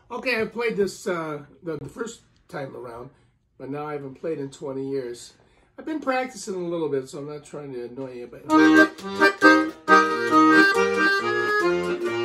Okay, I played this the first time around, but now I haven't played in 20 years. I've been practicing a little bit, so I'm not trying to annoy you, but...